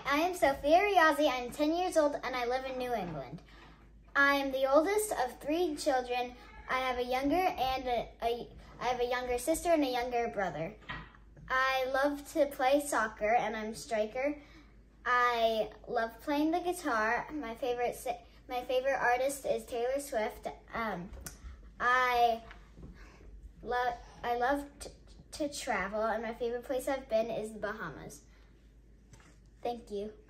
I am Sofia Riazi. I'm 10 years old and I live in New England. I am the oldest of 3 children. I have a younger sister and a younger brother. I love to play soccer and I'm striker. I love playing the guitar. My favorite artist is Taylor Swift. I love to travel, and my favorite place I've been is the Bahamas. Thank you.